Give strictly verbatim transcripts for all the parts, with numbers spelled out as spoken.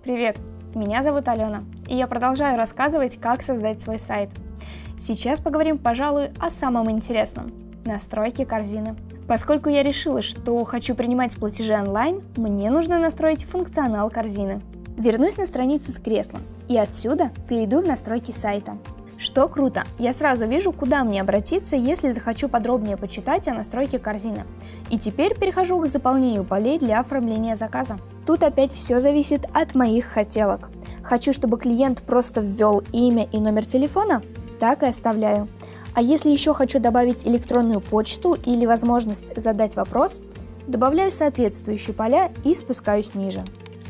Привет, меня зовут Алена, и я продолжаю рассказывать, как создать свой сайт. Сейчас поговорим, пожалуй, о самом интересном – настройке корзины. Поскольку я решила, что хочу принимать платежи онлайн, мне нужно настроить функционал корзины. Вернусь на страницу с креслом, и отсюда перейду в настройки сайта. Что круто, я сразу вижу, куда мне обратиться, если захочу подробнее почитать о настройке корзины. И теперь перехожу к заполнению полей для оформления заказа. Тут опять все зависит от моих хотелок. Хочу, чтобы клиент просто ввел имя и номер телефона, так и оставляю. А если еще хочу добавить электронную почту или возможность задать вопрос, добавляю соответствующие поля и спускаюсь ниже.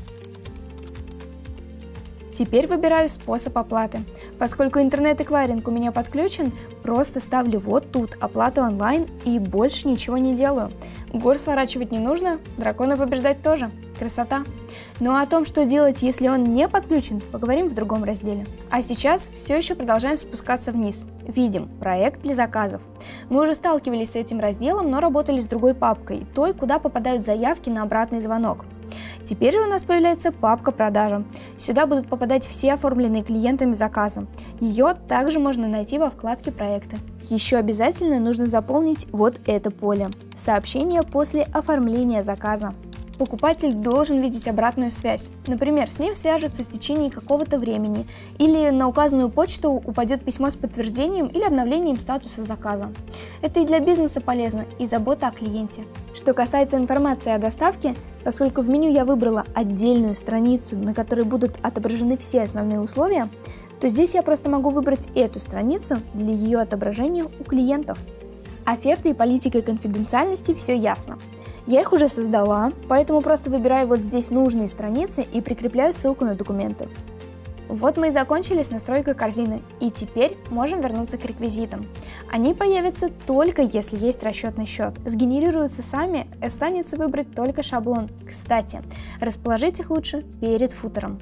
Теперь выбираю способ оплаты. Поскольку интернет-эквайринг у меня подключен, просто ставлю вот тут оплату онлайн и больше ничего не делаю. Гор сворачивать не нужно, дракона побеждать тоже. Красота! Ну а о том, что делать, если он не подключен, поговорим в другом разделе. А сейчас все еще продолжаем спускаться вниз. Видим проект для заказов. Мы уже сталкивались с этим разделом, но работали с другой папкой, той, куда попадают заявки на обратный звонок. Теперь же у нас появляется папка «Продажа». Сюда будут попадать все оформленные клиентами заказы. Ее также можно найти во вкладке «Проекты». Еще обязательно нужно заполнить вот это поле – сообщение после оформления заказа. Покупатель должен видеть обратную связь. Например, с ним свяжутся в течение какого-то времени, или на указанную почту упадет письмо с подтверждением или обновлением статуса заказа. Это и для бизнеса полезно, и забота о клиенте. Что касается информации о доставке, поскольку в меню я выбрала отдельную страницу, на которой будут отображены все основные условия, то здесь я просто могу выбрать эту страницу для ее отображения у клиентов. С офертой и политикой конфиденциальности все ясно. Я их уже создала, поэтому просто выбираю вот здесь нужные страницы и прикрепляю ссылку на документы. Вот мы и закончили с настройкой корзины, и теперь можем вернуться к реквизитам. Они появятся только если есть расчетный счет, сгенерируются сами, останется выбрать только шаблон. Кстати, расположить их лучше перед футером.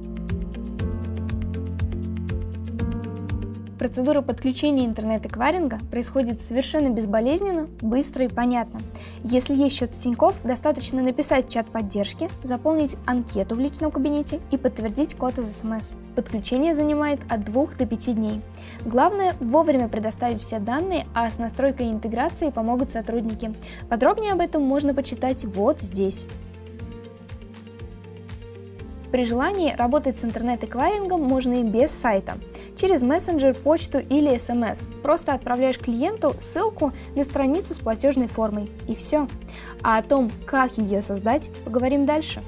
Процедура подключения интернет-эквайринга происходит совершенно безболезненно, быстро и понятно. Если есть счет в Тинькофф, достаточно написать чат поддержки, заполнить анкету в личном кабинете и подтвердить код из эс эм эс. Подключение занимает от двух до пяти дней. Главное вовремя предоставить все данные, а с настройкой интеграции помогут сотрудники. Подробнее об этом можно почитать вот здесь. При желании работать с интернет-эквайрингом можно и без сайта, через мессенджер, почту или эс эм эс. Просто отправляешь клиенту ссылку на страницу с платежной формой, и все. А о том, как ее создать, поговорим дальше.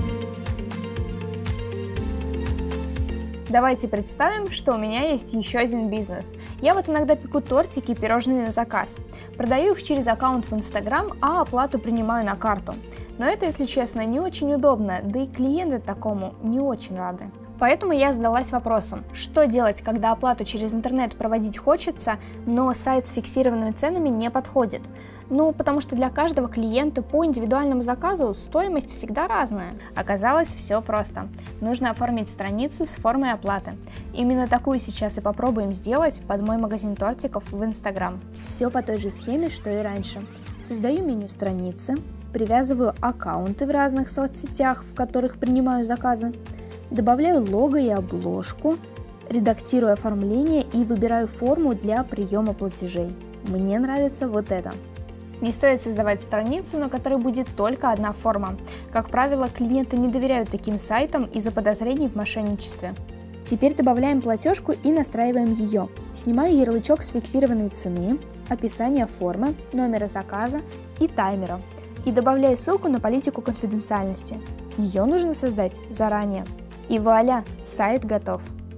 Давайте представим, что у меня есть еще один бизнес. Я вот иногда пеку тортики и пирожные на заказ. Продаю их через аккаунт в Инстаграм, а оплату принимаю на карту. Но это, если честно, не очень удобно, да и клиенты такому не очень рады. Поэтому я задалась вопросом, что делать, когда оплату через интернет проводить хочется, но сайт с фиксированными ценами не подходит. Ну, потому что для каждого клиента по индивидуальному заказу стоимость всегда разная. Оказалось, все просто. Нужно оформить страницу с формой оплаты. Именно такую сейчас и попробуем сделать под мой магазин тортиков в Инстаграм. Все по той же схеме, что и раньше. Создаю меню страницы, привязываю аккаунты в разных соцсетях, в которых принимаю заказы, добавляю лого и обложку, редактирую оформление и выбираю форму для приема платежей. Мне нравится вот это. Не стоит создавать страницу, на которой будет только одна форма. Как правило, клиенты не доверяют таким сайтам из-за подозрений в мошенничестве. Теперь добавляем платежку и настраиваем ее. Снимаю ярлычок с фиксированной цены, описание формы, номера заказа и таймера. И добавляю ссылку на политику конфиденциальности. Ее нужно создать заранее. И вуаля, сайт готов.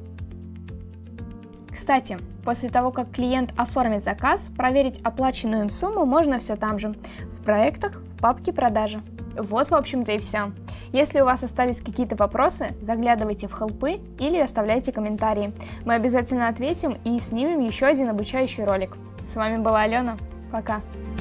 Кстати, после того, как клиент оформит заказ, проверить оплаченную им сумму можно все там же, в проектах, в папке «Продажи». Вот, в общем-то, и все. Если у вас остались какие-то вопросы, заглядывайте в хелпы или оставляйте комментарии. Мы обязательно ответим и снимем еще один обучающий ролик. С вами была Алена. Пока!